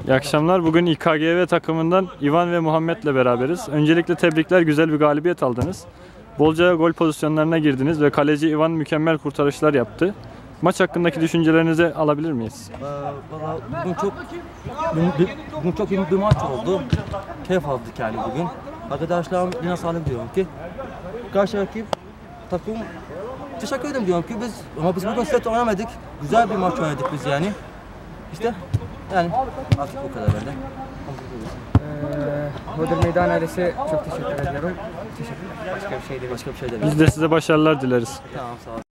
İyi akşamlar. Bugün İKGV takımından İvan ve Muhammed'le beraberiz. Öncelikle tebrikler, güzel bir galibiyet aldınız. Bolca gol pozisyonlarına girdiniz ve kaleci İvan mükemmel kurtarışlar yaptı. Maç hakkındaki düşüncelerinizi alabilir miyiz? Bugün çok iyi bir maç oldu. Keyif aldık yani bugün. Arkadaşlarım yine sağlık diyorum ki karşı rakip takım teşekkür ederim diyorum ki biz bugün set oynamadık. Güzel bir maç oynadık biz yani. İşte yani artık bu kadar bende. Hodri Meydan ailesi çok teşekkür ediyorum. Teşekkürler. Başka bir şey değil. Başka bir şey Biz demiyorum. de size başarılar dileriz. Tamam, sağ ol.